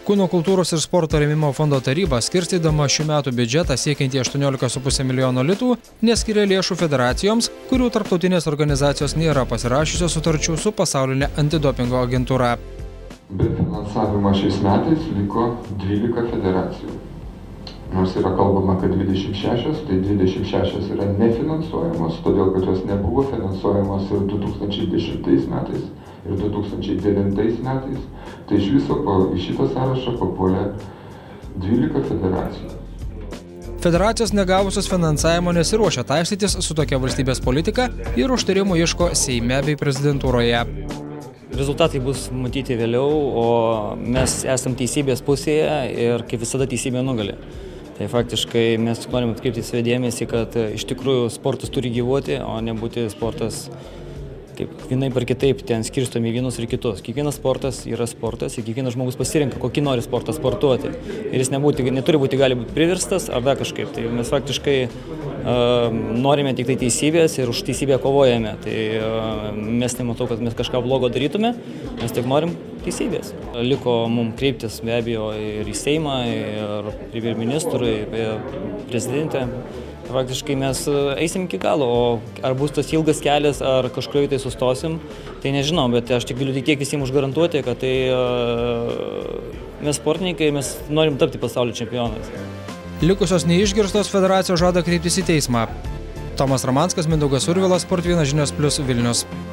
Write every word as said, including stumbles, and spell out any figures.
Kūno kultūros ir sporto rėmimo fondo taryba, skirstydama šių metų biudžetą siekiantį aštuoniolika su puse milijono litų, neskiria lėšų federacijoms, kurių tarptautinės organizacijos nėra pasirašiusios sutarčių su pasaulinė antidopingo agentūra. Be finansavimo šiais metais liko dvylika federacijų. Nors yra kalbama, kad dvidešimt šešios, tai dvidešimt šešios yra nefinansuojamos, todėl kad jos nebuvo finansuojamos ir du tūkstančiai dešimtais metais, ir du tūkstančiai devintais metais. Tai iš viso po šitą sąrašą papuolė dvylika federacijų. Federacijos negavusios finansavimo nesiruošia taikstytis su tokia valstybės politika ir užtarimų ieško Seime bei prezidentūroje. Rezultatai bus matyti vėliau, o mes esam teisybės pusėje ir kaip visada teisybė nugali. Tai faktiškai mes norime atkreipti savo dėmesį, kad iš tikrųjų sportas turi gyvuoti, o nebūti sportas kaip vienaip ar kitaip ten skirstomi vienus ir kitus. Kiekvienas sportas yra sportas ir kiekvienas žmogus pasirenka, kokį nori sportą sportuoti. Ir jis nebūti, neturi būti, gali būti priverstas ar dar kažkaip. Tai mes faktiškai uh, norime tik tai teisybės ir už teisybę kovojame. Tai uh, mes nematau, kad mes kažką blogo darytume, mes tik norim teisybės. Liko mums kreiptis be abejo ir į Seimą, ir premjerministrui, ir prezidentę. Faktiškai mes eisim iki galo, o ar bus tas ilgas kelias, ar kažkurioje tai sustosim, tai nežinau, bet aš tik galiu tiek visiems užgarantuoti, kad tai mes sportininkai, mes norim tapti pasaulio čempionais. Likusios neišgirstos federacijos žada kreiptis į teismą. Tomas Ramanskas, Mindaugas Urvilas, Sport vienas žinios plius Vilnius.